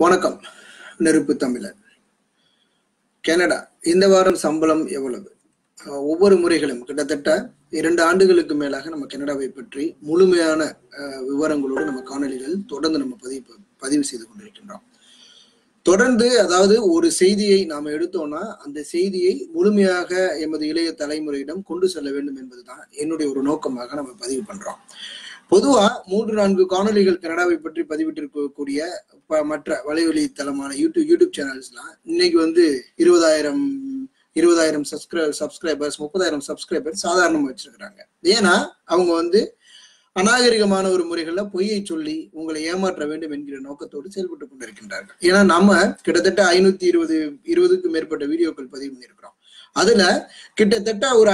வணக்கம். நெருப்பு தமிழன். கனடா இந்த வாரம் சம்பளம் எவ்வளவு? ஒவ்வொரு முறைகளும் கிட்டத்தட்ட 2 ஆண்டுகளுக்கு மேலாக நம்ம கனடாவை பற்றி முழுமையான விவரங்களோடு நம்ம காணொலிகள் தொடர்ந்து நம்ம பதிவு செய்து கொண்டிருக்கின்றோம். தொடர்ந்து அதாவது ஒரு செய்தியை நாம் எடுத்தோம்னா அந்த செய்தியை முழுமையாக எமது இளைய தலைமுறையிடம் கொண்டு செல்ல வேண்டும் என்பதுதான் என்னுடைய ஒரு நோக்கமாக நம்ம பதிவு பண்றோம். பொதுவா 3-4 காணொலிகள் கனடாவை பற்றி பதிவிட்டிருக்கக்கூடிய மற்ற வலைவலி தளமான யூடியூப் சேனல்ஸ்லாம் இன்னைக்கு 20,000 சப்ஸ்கிரைபர்ஸ் 30,000 சப்ஸ்கிரைபர்ஸ் சாதாரணமா வச்சிருக்கிறாங்க. ஏன்னா அவங்க அநாகரிகமான ஒரு முறைகள்ல பொய்யை சொல்லி உங்களை ஏமாற்ற வேண்டும் என்கிற நோக்கத்தோடு செயல்பட்டு கொண்டிருக்கின்றார்கள். ஏன்னா நம்ம கிட்டத்தட்ட 520க்கும் மேற்பட்ட வீடியோக்கள் பதிவு பண்ணியிருக்கிறோம். அதுல கிட்டத்தட்ட ஒரு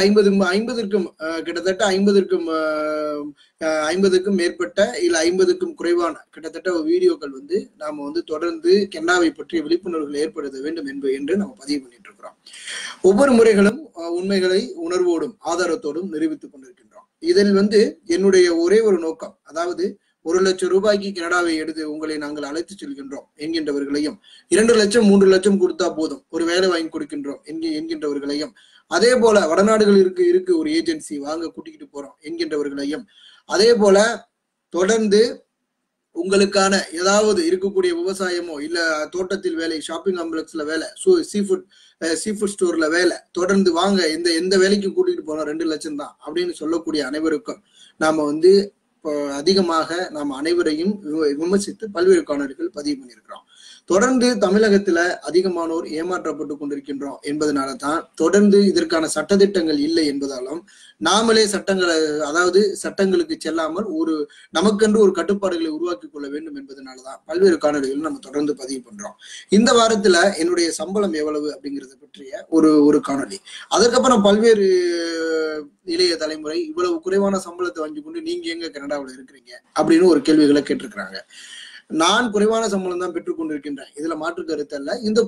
50க்கும் மேற்பட்ட இல்ல 50க்கும் குறைவான கிட்டத்தட்ட வீடியோக்கள் நாம தொடர்ந்து கனடாவை பற்றிய விழிப்புணர்வுகள் ஏற்படுத்த வேண்டும் என்று நம்ம பதிவு பண்ணிட்டு இருக்கிறோம். ஒவ்வொரு முறைகளும் உண்மைகளை உணர்வோடும் ஆதாரத்தோடும் நிரூபித்துக் கொண்டிருக்கின்றோம். இதில் என்னுடைய ஒரே ஒரு நோக்கம், அதாவது 1 லட்சம் ரூபாய்க்கு கனடாவை எடுத்து உங்களை நாங்கள் அழைத்து செல்கின்றோம் என்கின்றவர்களையும், 2 லட்சம் 3 லட்சம் கொடுத்தா போதும் ஒரு வேலை வாங்கி கொடுக்கின்றோம் என்கின்றவர்களையும், அதே போல வடநாடுகள் இருக்கு ஒரு ஏஜென்சி வாங்க கூட்டிக்கிட்டு போறோம் என்கின்றவர்களையும், அதே போல தொடர்ந்து உங்களுக்கான ஏதாவது இருக்கக்கூடிய விவசாயமோ இல்ல தோட்டத்தில் வேலை, ஷாப்பிங் காம்ப்ளெக்ஸ்ல வேலை, சீஃபுட் ஸ்டோர்ல வேலை, தொடர்ந்து வாங்க எந்த வேலைக்கும் கூட்டிட்டு போனோம் 2 லட்சம் தான் அப்படின்னு சொல்லக்கூடிய அனைவருக்கும் நாம அதிகமாக நாம் அனைவரையும் விமர்சித்து பல்வேறு காணொலிகள் பதிவு பண்ணியிருக்கிறோம். தொடர்ந்து தமிழகத்துல அதிகமானோர் ஏமாற்றப்பட்டு கொண்டிருக்கின்றோம் என்பதனால தான் தொடர்ந்து இதற்கான சட்டதிட்டங்கள் இல்லை என்பதாலும் நாமளே சட்டங்களுக்கு செல்லாமல் நமக்கென்று ஒரு கட்டுப்பாடுகளை உருவாக்கி கொள்ள வேண்டும் என்பதனாலதான் பல்வேறு காணொலிகள் நம்ம தொடர்ந்து பதிவு பண்றோம். இந்த வாரத்துல என்னுடைய சம்பளம் எவ்வளவு அப்படிங்கறத பற்றிய ஒரு காணொலி. அதுக்கப்புறம் பல்வேறு இளைய தலைமுறை இவ்வளவு குறைவான சம்பளத்தை வாங்கி கொண்டு நீங்க எங்க கனடாவில் இருக்கிறீங்க அப்படின்னு ஒரு கேள்விகளை கேட்டிருக்கிறாங்க. நான் குறைவான சம்பளம் தான் பெற்றுக் கொண்டிருக்கின்றேன், இதுல மாற்று கருத்து அல்ல. இந்த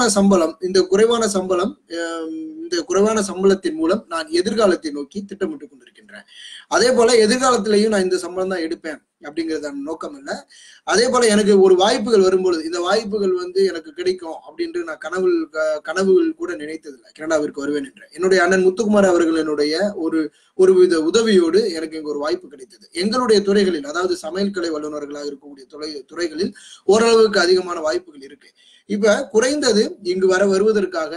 குறைவான சம்பளத்தின் மூலம் நான் எதிர்காலத்தை நோக்கி திட்டமிட்டுக் கொண்டிருக்கின்றேன். அதே போல எதிர்காலத்திலையும் நான் இந்த சம்பளம் தான் எடுப்பேன் அப்படிங்கிறது நோக்கம் இல்லை. அதே போல எனக்கு ஒரு வாய்ப்புகள் வரும்பொழுது இந்த வாய்ப்புகள் எனக்கு கிடைக்கும் அப்படின்று நான் கனவுகள் கூட நினைத்ததில்லை கனடாவிற்கு வருவேன் என்று. என்னுடைய அண்ணன் முத்துக்குமார் அவர்கள் என்னுடைய ஒரு வித உதவியோடு எனக்கு இங்க ஒரு வாய்ப்பு கிடைத்தது. எங்களுடைய துறைகளில், அதாவது சமையல் கலை வல்லுநர்களாக இருக்கக்கூடிய துறைகளில் ஓரளவுக்கு அதிகமான வாய்ப்புகள் இருக்கு. இப்ப குறைந்தது இங்கு வருவதற்காக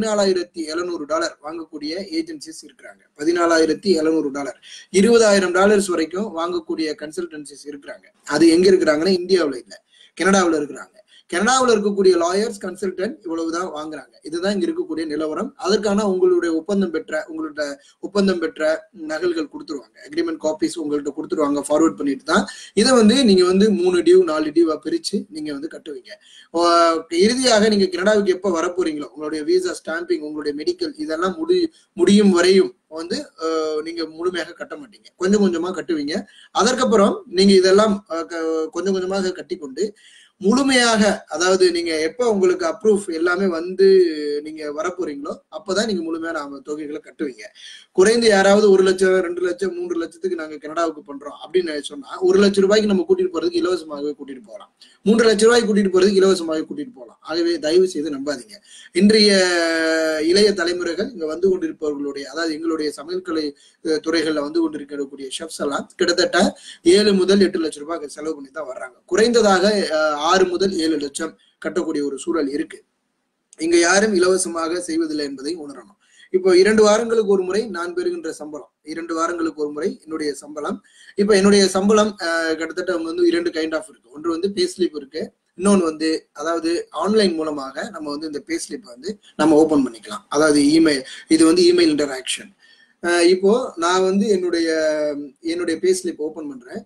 $14,700 வாங்கக்கூடிய ஏஜென்சிஸ் இருக்கிறாங்க. $14,700 $20,000 வரைக்கும் வாங்கக்கூடிய கன்சல்டன்சிஸ் இருக்கிறாங்க. அது எங்க இருக்கிறாங்கன்னா இந்தியாவில் இல்ல, கனடாவில் இருக்கிறாங்க. கனடாவில் இருக்கக்கூடிய லாயர்ஸ் கன்சல்டன்ட் இவ்வளவுதான் வாங்குறாங்க. இதுதான் இங்க இருக்கக்கூடிய நிலவரம். அதற்கான உங்களுடைய ஒப்பந்தம் பெற்ற நகல்கள் கொடுத்துருவாங்க, அக்ரிமெண்ட் காப்பீஸ் உங்கள்கிட்ட கொடுத்துருவாங்க. ஃபார்வர்ட் பண்ணிட்டு தான் இதை நீங்க 3 டியூ 4 டியூவா பிரிச்சு நீங்க கட்டுவீங்க. இறுதியாக நீங்க கனடாவுக்கு எப்ப வரப்போறீங்களோ உங்களுடைய விசா, ஸ்டாம்பிங், உங்களுடைய மெடிக்கல் இதெல்லாம் முடியும் வரையும் நீங்க முழுமையாக கட்ட மாட்டீங்க, கொஞ்சம் கொஞ்சமா கட்டுவீங்க. அதற்கப்புறம் நீங்க இதெல்லாம் கொஞ்சம் கொஞ்சமாக கட்டிக்கொண்டு முழுமையாக, அதாவது நீங்க எப்ப உங்களுக்கு அப்ரூவ் எல்லாமே நீங்க வரப்போறீங்களோ அப்பதான் நீங்க முழுமையான தொகைகளை கட்டுவீங்க. குறைந்து யாராவது 1 லட்சம் 2 லட்சம் 3 லட்சத்துக்கு நாங்க கனடாவுக்கு பண்றோம் அப்படின்னு சொன்னா 1 லட்சம் ரூபாய்க்கு நம்ம கூட்டிட்டு போறதுக்கு இலவசமாகவே கூட்டிட்டு போகலாம், 3 லட்சம் ரூபாய்க்கு கூட்டிட்டு போறதுக்கு இலவசமாக கூட்டிட்டு போகலாம். ஆகவே தயவு செய்து நம்பாதீங்க. இன்றைய இளைய தலைமுறைகள் இங்க கொண்டிருப்பவர்களுடைய, அதாவது எங்களுடைய சமையல் கலை துறைகள்ல கொண்டிருக்கக்கூடிய ஷெஃப்ஸ் எல்லாம் கிட்டத்தட்ட 7 முதல் 8 லட்சம் ரூபாய் செலவு பண்ணி தான் வர்றாங்க. குறைந்ததாக 6 முதல் 7 லட்சம் கட்டக்கூடிய ஒரு சூழல் இருக்கு. இங்க யாரும் இலவசமாக செய்வதில்லை என்பதை உணரணும். இப்போ 2 வாரங்களுக்கு ஒரு முறை நான் பெறுகின்ற சம்பளம், 2 வாரங்களுக்கு ஒரு முறை என்னுடைய சம்பளம். இப்ப என்னுடைய சம்பளம் கிட்டத்தட்ட 2 கைண்ட் ஆஃப் இருக்கு. ஒன்று பே ஸ்லிப் இருக்கு, இன்னொன்று அதாவது ஆன்லைன் மூலமாக நம்ம இந்த பே ஸ்லிப் நம்ம ஓபன் பண்ணிக்கலாம். அதாவது இமெயில், இது இமெயில் இன்டராக்ஷன். இப்போ நான் என்னுடைய பே ஸ்லிப் ஓபன் பண்றேன்.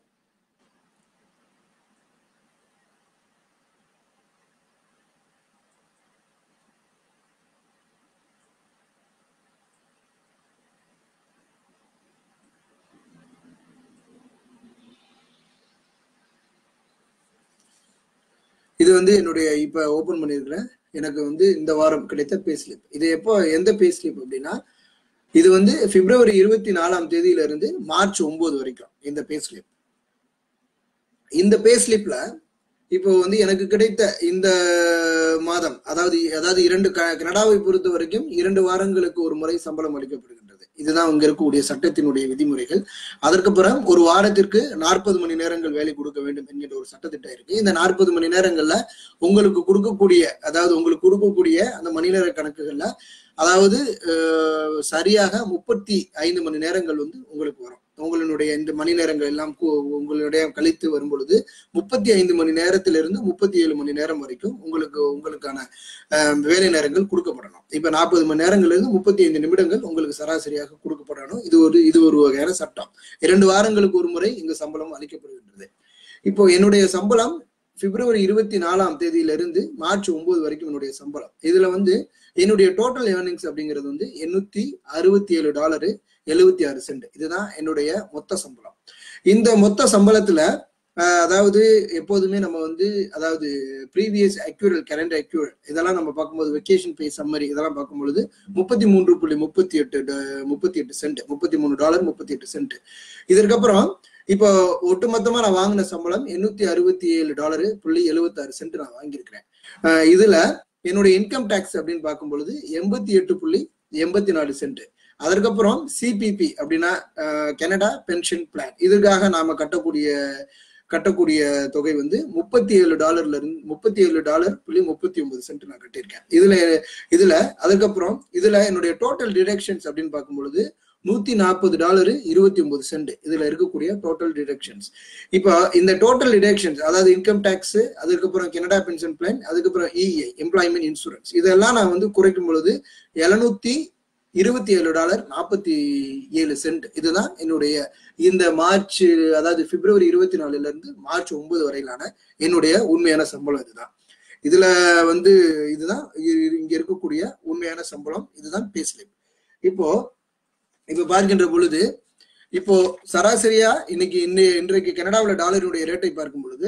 இது என்னுடைய இப்ப ஓபன் பண்ணிருக்கிறேன். எனக்கு இந்த வாரம் கிடைத்த பே ஸ்லிப். இது எந்த பே ஸ்லிப் அப்படின்னா, இது பிப்ரவரி 24ஆம் தேதியில இருந்து மார்ச் 9 வரைக்கும் இந்த பே ஸ்லிப். இந்த பே ஸ்லிப்ல இப்போ வந்து எனக்கு கிடைத்த இந்த மாதம், அதாவது 2 கனடாவை பொறுத்த வரைக்கும் 2 வாரங்களுக்கு ஒரு முறை சம்பளம் அளிக்கப்படுகின்றது. இதுதான் அங்க இருக்கக்கூடிய சட்டத்தினுடைய விதிமுறைகள். அதற்கப்புறம் ஒரு வாரத்திற்கு 40 மணி நேரங்கள் வேலை கொடுக்க வேண்டும் என்கிற ஒரு சட்டத்திட்டம் இருக்கு. இந்த 40 மணி நேரங்கள்ல உங்களுக்கு கொடுக்கக்கூடிய அந்த மணி நேர கணக்குகள்ல அதாவது சரியாக 35 மணி நேரங்கள் வந்து உங்களுக்கு வரும். உங்களுடைய இந்த மணி நேரங்கள் எல்லாம் உங்களுடைய கழித்து வரும் பொழுது 35 மணி நேரத்திலிருந்து 37 மணி நேரம் வரைக்கும் உங்களுக்கான வேலை நேரங்கள் கொடுக்கப்படணும். இப்ப 40 மணி நேரங்கள்ல இருந்து 35 நிமிடங்கள் உங்களுக்கு சராசரியாக கொடுக்கப்படணும். இது ஒரு வகையான சட்டம். 2 வாரங்களுக்கு ஒரு முறை இங்கு சம்பளம் அளிக்கப்படுகின்றது. இப்போ என்னுடைய சம்பளம் பிப்ரவரி 24ஆம் தேதியிலிருந்து மார்ச் 9 வரைக்கும் என்னுடைய சம்பளம். இதுல வந்து என்னுடைய டோட்டல் ஏர்னிங்ஸ் அப்படிங்கிறது வந்து $867.76. இதுதான் என்னுடைய மொத்த சம்பளம். இந்த மொத்த சம்பளத்துல அதாவது எப்போதுமே நம்ம வந்து அதாவது ப்ரீவியஸ் அக்யூரல், கரண்ட் அக்யூரல் இதெல்லாம் நம்ம பார்க்கும்போது வெக்கேஷன் பே சம்மரி இதெல்லாம் பார்க்கும்பொழுது $33.38. இதற்கப்புறம் இப்போ ஒட்டுமொத்தமா நான் வாங்கின சம்பளம் $867.76 நான் வாங்கியிருக்கிறேன். இதுல என்னுடைய இன்கம் டேக்ஸ் அப்படின்னு பார்க்கும் பொழுது 88.84. அதற்கப்புறம் சிபிபி அப்படின்னா கனடா பென்ஷன் பிளான், இதற்காக நாம கட்டக்கூடிய தொகை வந்து $37.39 நான் கட்டியிருக்கேன். இதுல அதுக்கப்புறம் என்னுடைய டோட்டல் டிடக்ஷன்ஸ் அப்படின்னு பார்க்கும் பொழுது $140.29. இதுல இருக்கக்கூடிய டோட்டல் டிடக்ஷன்ஸ். இப்போ இந்த டோட்டல் டிடக்ஷன்ஸ் அதாவது இன்கம் டேக்ஸ், அதுக்கப்புறம் கனடா பென்ஷன் பிளான், அதுக்கப்புறம் இஐ எம்ப்ளாய்மெண்ட் இன்சூரன்ஸ் இதெல்லாம் நான் வந்து குறைக்கும் பொழுது $727.47. இதுதான் என்னுடைய இந்த மார்ச், அதாவது பிப்ரவரி 24 இருந்து மார்ச் 9 வரையிலான என்னுடைய உண்மையான சம்பளம். இதுல வந்து இதுதான் இங்க இருக்கக்கூடிய உண்மையான சம்பளம். இதுதான் பே ஸ்லிப். இப்போ பார்க்கின்ற பொழுது இப்போ சராசரியா இன்றைக்கு கனடாவில் டாலருடைய ரேட்டை பார்க்கும் பொழுது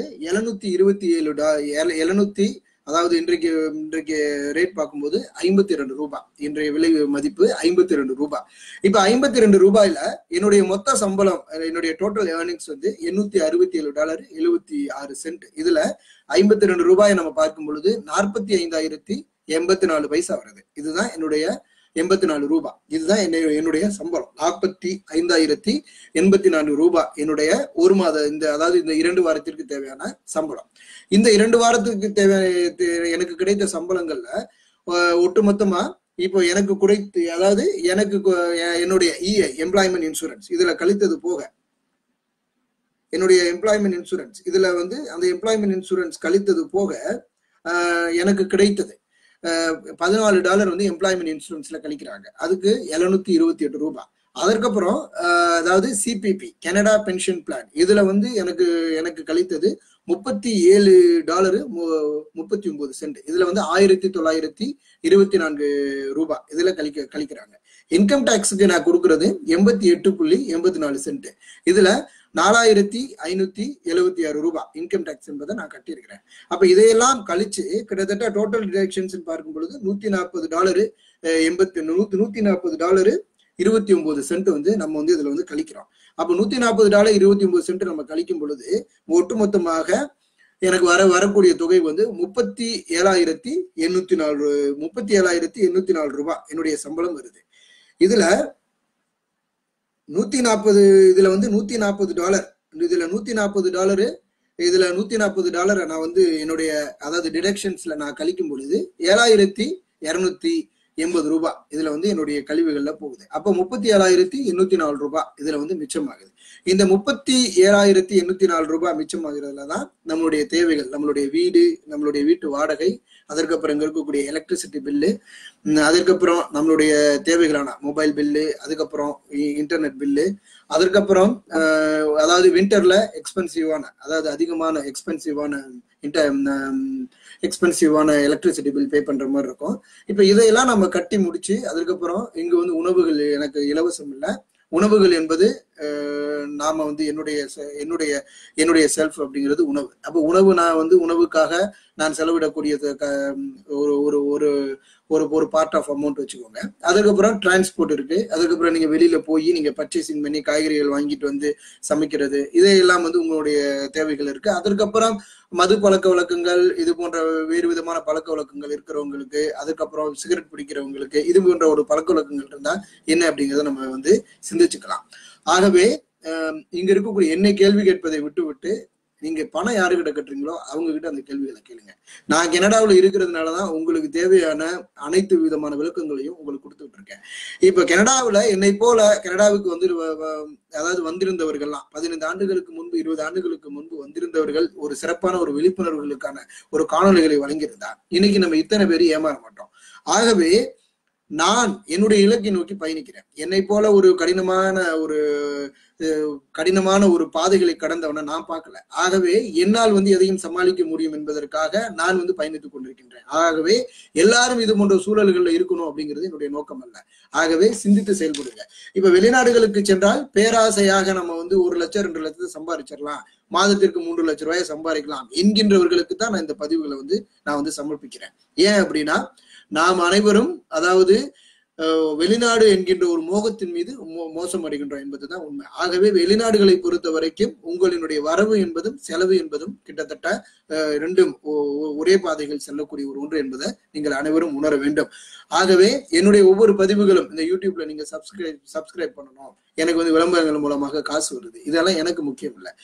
727 அதாவது இன்றைக்கு ரேட் பார்க்கும்போது 52 ரூபாய். இன்றைய விலை மதிப்பு 52 ரூபாய். இப்ப 52 ரூபாயில என்னுடைய மொத்த சம்பளம், என்னுடைய டோட்டல் ஏர்னிங்ஸ் வந்து $867.76. இதுல 52 ரூபாயை நம்ம பார்க்கும் பொழுது 45,084 வருது. இதுதான் என்னுடைய 84 ரூபாய். இதுதான் என்னுடைய சம்பளம். 45,084 ரூபாய் என்னுடைய ஒரு மாத அதாவது இந்த 2 வாரத்திற்கு தேவையான சம்பளம். இந்த 2 வாரத்துக்கு எனக்கு கிடைத்த சம்பளங்கள்ல ஒட்டுமொத்தமா இப்போ எனக்கு அதாவது எனக்கு என்னுடைய இஐ எம்ப்ளாய்மெண்ட் இன்சூரன்ஸ் இதுல கழித்தது போக என்னுடைய எம்ப்ளாய்மெண்ட் இன்சூரன்ஸ் இதுல வந்து அந்த எம்ப்ளாய்மெண்ட் இன்சூரன்ஸ் கழித்தது போக எனக்கு கிடைத்தது $14 வந்து எம்ப்ளாய்மெண்ட் இன்சூரன்ஸ்ல கழிக்கிறாங்க. அதுக்கு 728 ரூபாய். அதற்கப்புறம் அதாவது சிபிபி கனடா பென்ஷன் பிளான் இதுல வந்து எனக்கு கழித்தது $37.39. இதுல வந்து $1924 ரூபாய் இதுல கழிக்கிறாங்க. இன்கம் டாக்ஸுக்கு நான் கொடுக்கறது 88.84. இதுல $4,576 ரூபாய் இன்கம் டாக்ஸ் என்பதை நான் கட்டியிருக்கிறேன். அப்ப இதையெல்லாம் கழிச்சு கிட்டத்தட்ட டோட்டல் டிடக்ஷன்ஸ் பார்க்கும் பொழுது $140.29 வந்து நம்ம வந்து இதுல வந்து கழிக்கிறோம். அப்ப $140.29 நம்ம கழிக்கும் பொழுது ஒட்டுமொத்தமாக எனக்கு வரக்கூடிய தொகை வந்து $37,804 ரூபாய் என்னுடைய சம்பளம் வருது. இதுல $140 இதுல வந்து $140 இதுல $140 நான் வந்து என்னுடைய அதாவது டிடக்ஷன்ஸ்ல நான் கழிக்கும் பொழுது $7,280 ரூபாய் இதுல வந்து என்னுடைய கழிவுகள்ல போகுது. அப்ப $37,804 ரூபாய் இதுல வந்து மிச்சமாகுது. இந்த $37,804 ரூபாய் மிச்சமாகிறதுலதான் நம்மளுடைய தேவைகள், நம்மளுடைய வீடு, நம்மளுடைய வீட்டு வாடகை, அதற்கப்புறம் இங்க இருக்கக்கூடிய எலக்ட்ரிசிட்டி பில்லு, அதுக்கப்புறம் நம்மளுடைய தேவைகளான மொபைல் பில்லு, அதுக்கப்புறம் இன்டர்நெட் பில்லு, அதற்கப்புறம் அதாவது விண்டர்ல அதாவது அதிகமான எக்ஸ்பென்சிவான எலக்ட்ரிசிட்டி பில் பே பண்ற மாதிரி இருக்கும். இப்ப இதையெல்லாம் நம்ம கட்டி முடிச்சு அதுக்கப்புறம் இங்க வந்து உணவுகள் எனக்கு இலவசம் இல்லை. உணவுகள் என்பது நாம வந்து என்னுடைய என்னுடைய செல்ஃப் அப்படிங்கிறது உணவு. அப்போ உணவு நான் வந்து உணவுக்காக நான் செலவிடக்கூடிய ஒரு ஒரு ஒரு ஒரு ஒரு பார்ட் ஆஃப் அமௌண்ட் வச்சுக்கோங்க. அதுக்கப்புறம் டிரான்ஸ்போர்ட் இருக்கு. அதுக்கப்புறம் நீங்க வெளியில போய் நீங்க பர்ச்சேசிங் பண்ணி காய்கறிகள் வாங்கிட்டு வந்து சமைக்கிறது, இதையெல்லாம் வந்து உங்களுடைய தேவைகள் இருக்கு. அதற்கப்புறம் மது பழக்க வழக்கங்கள், இது போன்ற வேறு விதமான பழக்க வழக்கங்கள் இருக்கிறவங்களுக்கு, அதுக்கப்புறம் சிகரெட் பிடிக்கிறவங்களுக்கு, இது போன்ற ஒரு பழக்க வழக்கங்கள் இருந்தா என்ன அப்படிங்கிறத நம்ம வந்து சிந்திச்சுக்கலாம். ஆகவே இங்க இருக்கக்கூடிய என்னை கேள்வி கேட்பதை விட்டு நீங்க பணம் யாருக்கிட்ட கட்டுறீங்களோ அவங்க கிட்ட அந்த கேள்விகளை கேளுங்க. நான் கனடாவில் இருக்கிறதுனாலதான் உங்களுக்கு தேவையான அனைத்து விதமான விளக்கங்களையும் உங்களுக்கு கொடுத்துட்டு இருக்கேன். இப்ப கனடாவில் என்னை போல கனடாவுக்கு வந்து அதாவது வந்திருந்தவர்கள்லாம் 15 ஆண்டுகளுக்கு முன்பு 20 ஆண்டுகளுக்கு முன்பு வந்திருந்தவர்கள் ஒரு சிறப்பான ஒரு விழிப்புணர்வுகளுக்கான ஒரு காணொலிகளை வழங்கியிருந்தார். இன்னைக்கு நம்ம இத்தனை பேர் ஏமாற மாட்டோம். ஆகவே நான் என்னுடைய இலக்கை நோக்கி பயணிக்கிறேன். என்னை போல ஒரு கடினமான ஒரு பாதைகளை கடந்தவனை நான் பார்க்கல. ஆகவே என்னால் வந்து எதையும் சமாளிக்க முடியும் என்பதற்காக நான் வந்து பயணித்துக் கொண்டிருக்கின்றேன். ஆகவே எல்லாரும் இது போன்ற சூழல்கள்ல இருக்கணும் அப்படிங்கிறது என்னுடைய நோக்கம் அல்ல. ஆகவே சிந்தித்து செயல்படுங்க. இப்ப வெளிநாடுகளுக்கு சென்றால் பேராசையாக நம்ம வந்து 1 லட்சம் 2 லட்சத்தை சம்பாதிச்சிடலாம், மாதத்திற்கு 3 லட்சம் ரூபாயை சம்பாதிக்கலாம் என்கின்றவர்களுக்கு தான் நான் இந்த பதிவுகளை வந்து நான் வந்து சமர்ப்பிக்கிறேன். ஏன் அப்படின்னா நாம் அனைவரும் அதாவது வெளிநாடு என்கின்ற ஒரு மோகத்தின் மீது மோசம் அடைகின்றோம் என்பதுதான் உண்மை. ஆகவே வெளிநாடுகளை பொறுத்த வரைக்கும் உங்களினுடைய வரவு என்பதும் செலவு என்பதும் கிட்டத்தட்ட ரெண்டும் ஒரே பாதைகள் செல்லக்கூடிய ஒரு ஒன்று என்பதை நீங்கள் அனைவரும் உணர வேண்டும். ஆகவே என்னுடைய ஒவ்வொரு பதிவுகளும் இந்த யூடியூப்ல நீங்க சப்ஸ்கிரைப் பண்ணணும், எனக்கு வந்து விளம்பரங்கள் மூலமாக காசு வருது, இதெல்லாம் எனக்கு முக்கியம் இல்லை.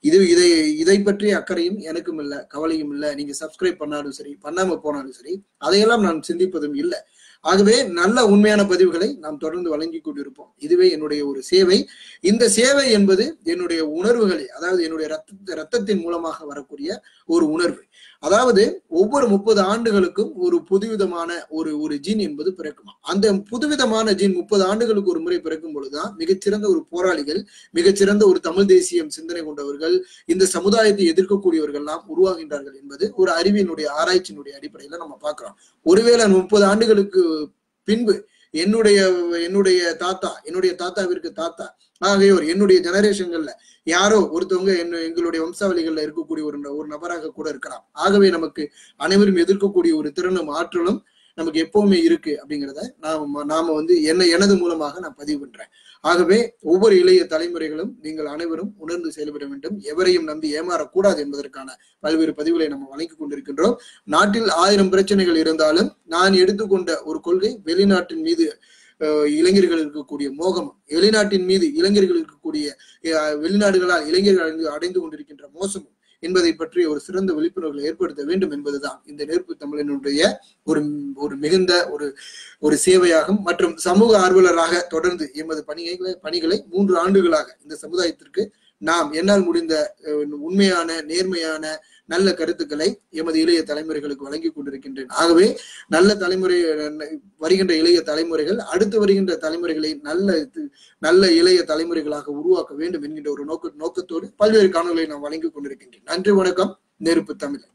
இதை பற்றி அக்கறையும் எனக்கும் இல்லை, கவலையும் இல்லை. நீங்க சப்ஸ்கிரைப் பண்ணாலும் சரி, பண்ணாம போனாலும் சரி, அதையெல்லாம் நான் சிந்திப்பதும் இல்லை. ஆகவே நல்ல உண்மையான பதிவுகளை நாம் தொடர்ந்து வழங்கி கொண்டிருப்போம். இதுவே என்னுடைய ஒரு சேவை. இந்த சேவை என்பது என்னுடைய உணர்வுகளை, அதாவது என்னுடைய ரத்தத்தின் மூலமாக வரக்கூடிய ஒரு உணர்வு. அதாவது ஒவ்வொரு 30 ஆண்டுகளுக்கும் ஒரு புதுவிதமான ஒரு ஜீன் என்பது பிறக்குமா. அந்த புதுவிதமான ஜீன் 30 ஆண்டுகளுக்கு ஒரு முறை பிறக்கும் பொழுதுதான் மிகச்சிறந்த ஒரு போராளிகள், மிகச்சிறந்த ஒரு தமிழ் தேசியம் சிந்தனை கொண்டவர்கள், இந்த சமுதாயத்தை எதிர்க்கக்கூடியவர்கள் எல்லாம் உருவாகின்றார்கள் என்பது ஒரு அறிவியனுடைய ஆராய்ச்சியினுடைய அடிப்படையில நம்ம பார்க்கிறோம். ஒருவேளை 30 ஆண்டுகளுக்கு பின்பு என்னுடைய தாத்தாவிற்கு தாத்தா ஆகியோர் என்னுடைய ஜெனரேஷன்கள்ல யாரோ ஒருத்தவங்க எங்களுடைய வம்சாவளிகள்ல இருக்கக்கூடிய ஒரு நபராக கூட இருக்கலாம். ஆகவே நமக்கு அனைவரும் எதிர்க்கக்கூடிய ஒரு திறனும் ஆற்றலும் நமக்கு எப்பவுமே இருக்கு அப்படிங்கிறத நாம வந்து எனது மூலமாக நான் பதிவு பண்றேன். ஆகவே ஒவ்வொரு இளைய தலைமுறைகளும் நீங்கள் அனைவரும் உணர்ந்து செயல்பட வேண்டும். எவரையும் நம்பி ஏமாறக்கூடாது என்பதற்கான பல்வேறு பதிவுகளை நம்ம வழங்கி கொண்டிருக்கின்றோம். நாட்டில் 1000 பிரச்சனைகள் இருந்தாலும் நான் எடுத்துக்கொண்ட ஒரு கொள்கை வெளிநாட்டின் மீது இளைஞர்கள் இருக்கக்கூடிய மோகமும், வெளிநாட்டின் மீது இளைஞர்கள் இருக்கக்கூடிய வெளிநாடுகளால் இளைஞர்கள் அடைந்து கொண்டிருக்கின்ற மோசமும் என்பதை பற்றி ஒரு சிறந்த விழிப்புணர்வுகளை ஏற்படுத்த வேண்டும் என்பதுதான் இந்த நேர்ப்பு தமிழனுடைய ஒரு மிகுந்த ஒரு சேவையாகும். மற்றும் சமூக ஆர்வலராக தொடர்ந்து எமது பணிகளை 3 ஆண்டுகளாக இந்த சமுதாயத்திற்கு நாம் என்னால் முடிந்த உண்மையான நேர்மையான நல்ல கருத்துக்களை எமது இளைய தலைமுறைகளுக்கு வழங்கி கொண்டிருக்கின்றேன். ஆகவே வருகின்ற இளைய தலைமுறைகள் அடுத்து வருகின்ற தலைமுறைகளை நல்ல இளைய தலைமுறைகளாக உருவாக்க வேண்டும் என்கின்ற ஒரு நோக்கத்தோடு பல்வேறு காணொலிகளை நாம் வழங்கி கொண்டிருக்கின்றேன். நன்றி, வணக்கம். நெருப்பு தமிழ்.